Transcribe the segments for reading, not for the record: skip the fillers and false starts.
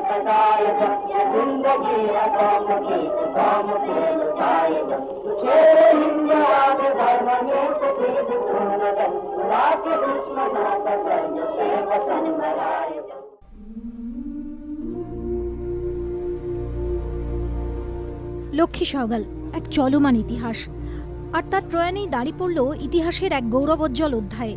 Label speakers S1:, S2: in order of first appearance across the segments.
S1: লক্ষ্মী সহগল এক চলমান ইতিহাস, আর তার প্রয়াণেই দাঁড়িয়ে পড়ল ইতিহাসের এক গৌরবোজ্জ্বল অধ্যায়ে।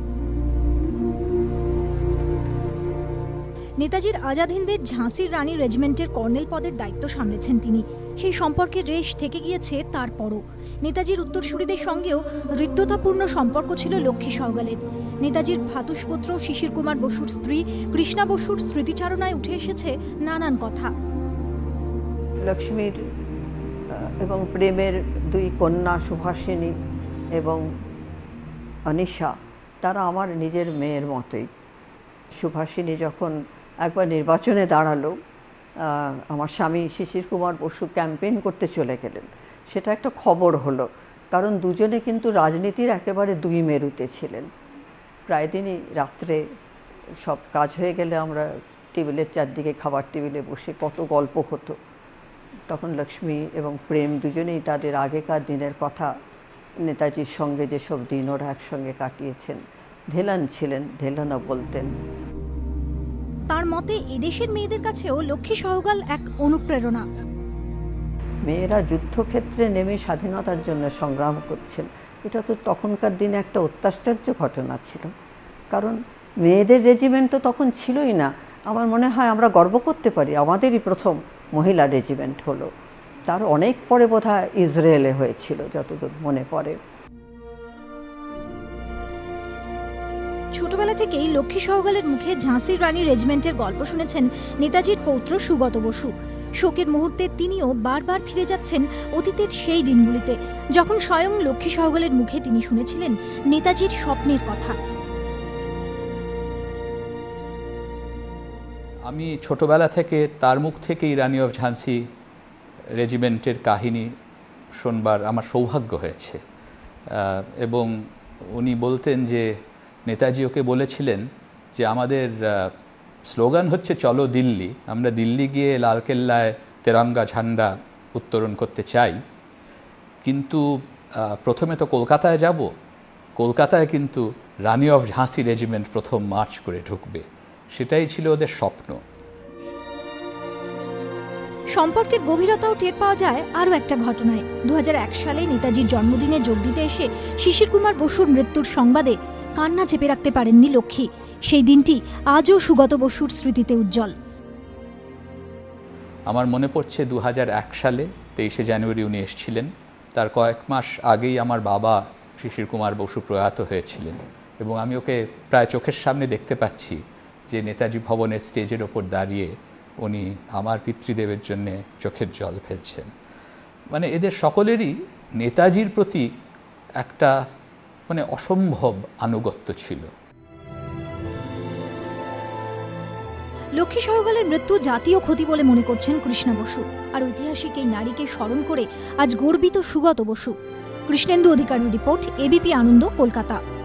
S1: নেতাজির আজাদ হিন্দের ঝাঁসির রানী রেজিমেন্টের কর্নেল পদের দায়িত্ব সামলেছেন তিনি। সেই সম্পর্কের রেশ থেকে গিয়েছে তারপরও। নেতাজির উত্তরসূরিদের সঙ্গেও হৃদ্যতাপূর্ণ সম্পর্ক ছিল লক্ষ্মী সহগলের। নেতাজির ভ্রাতুষ্পুত্র শিশির কুমার বসুর স্ত্রী কৃষ্ণা বসুর স্মৃতিচারণায় উঠে এসেছে নানান কথা।
S2: লক্ষ্মীর এবং প্রেমের দুই কন্যা সুভাষিনী এবং অনিশা, তারা আমার নিজের মেয়ের মতোই। সুভাষিনী যখন একবার নির্বাচনে দাঁড়ালো, আমার স্বামী শিশির কুমার বসু ক্যাম্পেইন করতে চলে গেলেন, সেটা একটা খবর হলো, কারণ দুজনে কিন্তু রাজনীতির একেবারে দুই মেরুতে ছিলেন। প্রায় দিনই রাত্রে সব কাজ হয়ে গেলে আমরা টেবিলের চারদিকে খাবার টেবিলে বসে কত গল্প হতো। তখন লক্ষ্মী এবং প্রেম দুজনেই তাদের আগেকার দিনের কথা, নেতাজির সঙ্গে যেসব দিন ওরা একসঙ্গে কাটিয়েছেন, ধেলান ছিলেন, ধেলানা বলতেন।
S1: তার মতে এদেশের মেয়েদের কাছেও লক্ষ্মী সহগল এক অনুপ্রেরণা।
S2: মেয়েরা যুদ্ধক্ষেত্রে নেমে স্বাধীনতার জন্য সংগ্রাম করছেন, এটা তো তখনকার দিনে একটা অত্যাশ্চর্য ঘটনা ছিল, কারণ মেয়েদের রেজিমেন্ট তো তখন ছিলই না। আমার মনে হয় আমরা গর্ব করতে পারি আমাদেরই প্রথম মহিলা রেজিমেন্ট হলো, তার অনেক পরে বোধহয় ইসরায়েলে হয়েছিল যতদূর মনে পড়ে।
S1: ছোটবেলা থেকেই লক্ষ্মী সহগলের মুখে ঝাঁসির রানী রেজিমেন্টের গল্প শুনেছেন নেতাজির পৌত্র সুগত বসু। শোকের মুহূর্তে তিনিও বারবার ফিরে যাচ্ছেন অতীতের সেই দিনগুলিতে, যখন স্বয়ং লক্ষ্মী সহগলের মুখে তিনি শুনেছিলেন নেতাজির স্বপ্নের কথা।
S3: আমি ছোটবেলা থেকে তার মুখ থেকেই রানী অফ ঝাঁসি রেজিমেন্টের কাহিনী শোনবার আমার সৌভাগ্য হয়েছে, এবং উনি বলতেন যে নেতাজি ওকে বলেছিলেন যে আমাদের স্লোগান হচ্ছে চলো দিল্লি, আমরা দিল্লি গিয়ে লালকেল্লায় তেরঙ্গা ঝান্ডা উত্তোলন করতে চাই, কিন্তু প্রথমে তো কলকাতায় যাব, কলকাতায় কিন্তু রানী অফ ঝাঁসি রেজিমেন্ট প্রথম মার্চ করে ঢুকবে, সেটাই ছিল ওদের স্বপ্ন।
S1: সম্পর্কের গভীরতাও টের পাওয়া যায় আরও একটা ঘটনায়। 2001 সালে নেতাজির জন্মদিনে যোগ দিতে এসে শিশির কুমার বসুর মৃত্যুর সংবাদে কান্না চেপে রাখতে পারেননি লক্ষ্মী। সেই দিনটি আজও সুগত বসুর স্মৃতিতে উজ্জ্বল।
S3: আমার মনে পড়ছে 2001 সালে 23শে জানুয়ারি উনি এসেছিলেন। তার কয়েক মাস আগেই আমার বাবা শিশির কুমার বসু প্রয়াত হয়েছিলেন, এবং আমি ওকে প্রায় চোখের সামনে দেখতে পাচ্ছি যে নেতাজি ভবনের স্টেজের ওপর দাঁড়িয়ে উনি আমার পিতৃদেবের জন্য চোখের জল ফেলছেন। মানে এদের সকলেরই নেতাজির প্রতি একটা অসম্ভব আনুগত্য ছিল।
S1: লক্ষ্মী সহগলের মৃত্যু জাতীয় ক্ষতি বলে মনে করছেন কৃষ্ণা বসু, আর ঐতিহাসিক এই নারীকে স্মরণ করে আজ গর্বিত সুগত বসু। কৃষ্ণেন্দু অধিকারীর রিপোর্ট, এবিপি আনন্দ, কলকাতা।